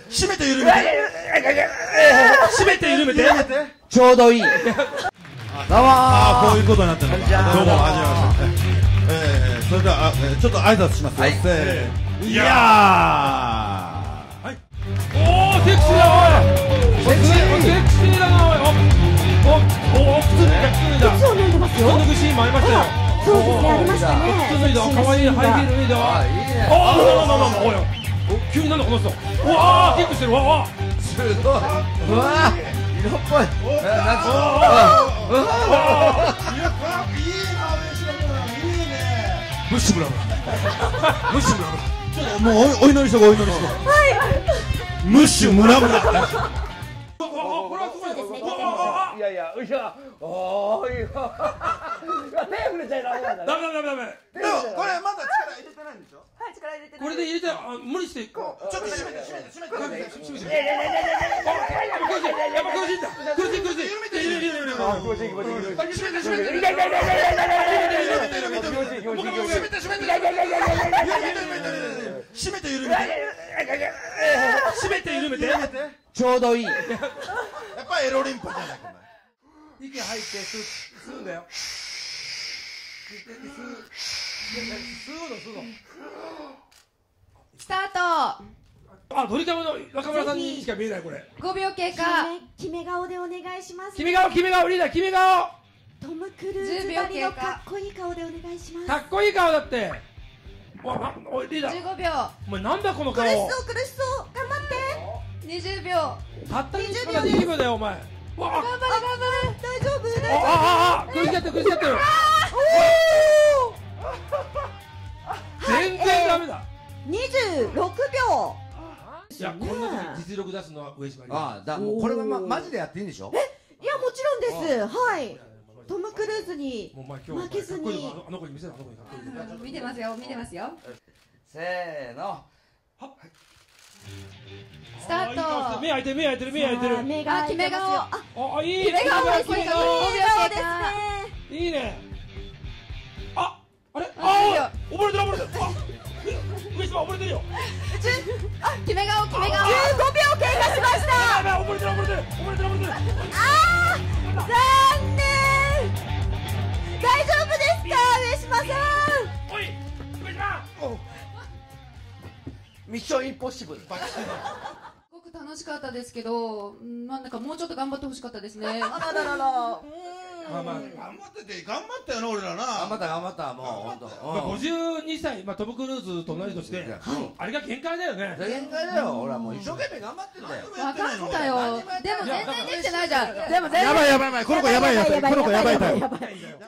締めて緩めて締めて緩めてちょうどいい。どうもこういうことになってるのか。どうもはじめまして。それではちょっと挨拶しますよ。せーいやー。 おー、セクシーだおい。セクシーだなおい。お、靴脱いだ。 靴を脱いでますよ。 靴脱ぐシーンもありましたよ。 そうですね、ありましたね。 靴脱いだ、可愛いハイヒール脱いだ。 いいね。 おい。急になんだこの人。うわー、キックしてる。わー。 すごい。うわー、色っぽい。 ムッシュブラブラムッシュブラブラちょっともうお祈りしとこうお祈りしとこうムッシュムラブラこれはすごい。 いやいや、うしゃ。おーい。手触れちゃいダメなんだね。 ダメ。 でもこれまだ力入れてないんでしょ。 はい、力入れてない。 これで入れて、無理して。 ちょっと締めてやっぱ苦しいんだ。苦しい。 締めて緩めてちょうどいい。 やっぱエロリンパじゃないか。 息入って吸うんだよ。吸うの。 スタート。 ドリカムの中村さんにしか見えないこれ。 5秒経過。 決め顔でお願いします。 決め顔リーダー決め顔。 トム・クルーズばりのかっこいい顔でお願いします。 かっこいい顔だって。おいリーダー。 15秒。 お前なんだこの顔。 苦しそう、頑張って。 20秒。 たった20秒だよお前。 頑張れ。 大丈夫。 苦しかってる。全然ダメだ。 26秒。 いや、こんな時実力出すのは上島に。 もうこれはマジでやっていいんでしょ。 いや、もちろんです。はい。トム・クルーズに負けずに。 あの子に見せる。 見てますよ。 せーの。 スタート。 目開いてる。 目が開いてますよ。 いい。 決め顔です。5秒経過。 いいね。あれ。溺れてる。上島溺れてるよ。 決め顔。 15秒経過しました。 溺れてる。 残念。大丈夫ですか、上島さん。 おい、上島。 ミッションインポッシブル。 すごく楽しかったですけど、なんかもうちょっと頑張ってほしかったですね。 頑張ったよな俺らな。 頑張ったもう本当。 52歳、トム・クルーズと同じ年で、あれが限界だよね。 限界だよ。俺はもう一生懸命頑張ってんだよ。 分かったよ。でも全然できてないじゃん。でも全然。 やばいこの子やばい。